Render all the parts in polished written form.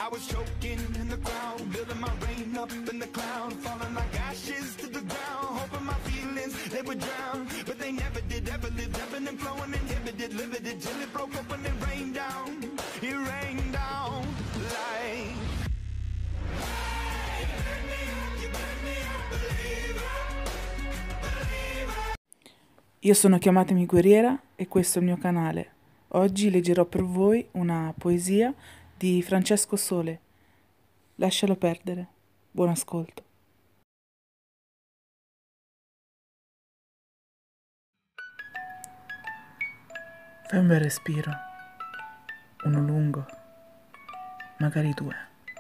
I was choking in the crowd, building my rain up in the cloud, falling like ashes to the ground, hoping my feelings, they would drown, but they never did, ever lived, ebbing and flowing, inhibited, limited, till it broke up when it rained down like... Io sono Chiamatemi Guerriera e questo è il mio canale. Oggi leggerò per voi una poesia di Francesco Sole. Lascialo perdere. Buon ascolto. Fai un bel respiro, uno lungo, magari due.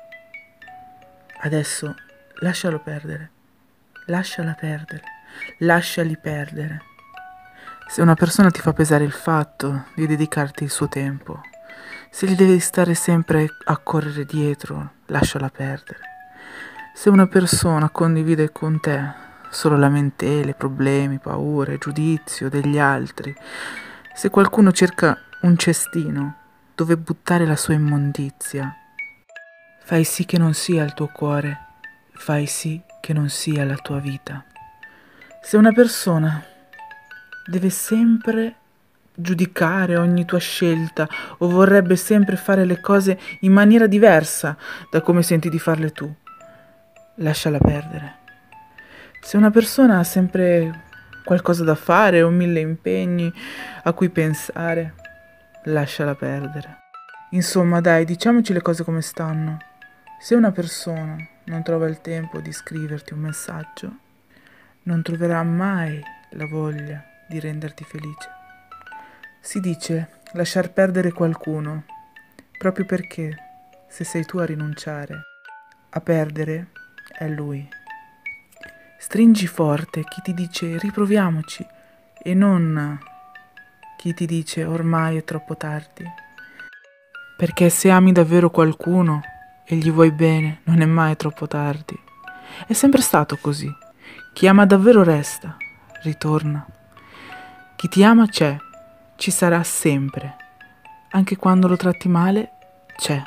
Adesso lascialo perdere, lasciala perdere, lasciali perdere. Se una persona ti fa pesare il fatto di dedicarti il suo tempo, se gli devi stare sempre a correre dietro, lasciala perdere. Se una persona condivide con te solo lamentele, problemi, paure, giudizio degli altri, se qualcuno cerca un cestino dove buttare la sua immondizia, fai sì che non sia il tuo cuore, fai sì che non sia la tua vita. Se una persona deve sempre giudicare ogni tua scelta o vorrebbe sempre fare le cose in maniera diversa da come senti di farle tu, lasciala perdere. Se una persona ha sempre qualcosa da fare o mille impegni a cui pensare, lasciala perdere. Insomma, dai, diciamoci le cose come stanno. Se una persona non trova il tempo di scriverti un messaggio, non troverà mai la voglia di renderti felice. Si dice lasciar perdere qualcuno, proprio perché se sei tu a rinunciare, a perdere è lui. Stringi forte chi ti dice riproviamoci e non chi ti dice ormai è troppo tardi. Perché se ami davvero qualcuno e gli vuoi bene, non è mai troppo tardi. È sempre stato così. Chi ama davvero resta, ritorna. Chi ti ama c'è, ci sarà sempre. Anche quando lo tratti male, c'è.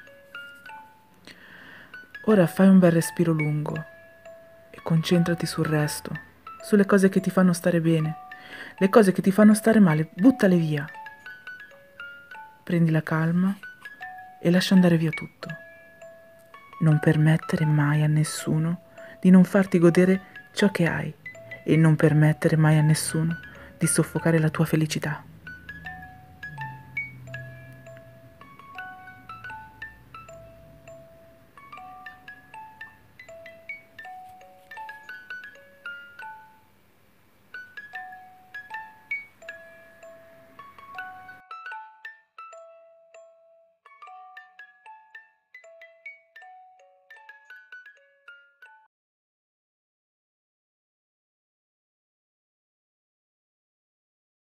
Ora fai un bel respiro lungo e concentrati sul resto, sulle cose che ti fanno stare bene. Le cose che ti fanno stare male, buttale via. Prendi la calma e lascia andare via tutto. Non permettere mai a nessuno di non farti godere ciò che hai e non permettere mai a nessuno di soffocare la tua felicità.